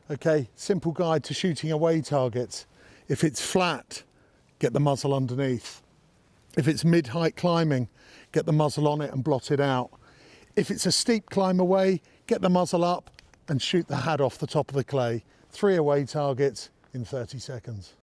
Okay, simple guide to shooting away targets. If it's flat, get the muzzle underneath. If it's mid-height climbing, get the muzzle on it and blot it out. If it's a steep climb away, get the muzzle up and shoot the had off the top of the clay. 3 away targets in 30 seconds.